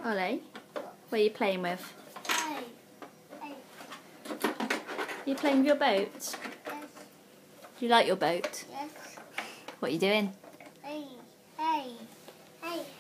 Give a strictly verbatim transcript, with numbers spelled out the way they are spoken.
Ollie, what are you playing with? Hey. Hey. Are you playing with your boat? Yes. Do you like your boat? Yes. What are you doing? Hey. Hey. Hey.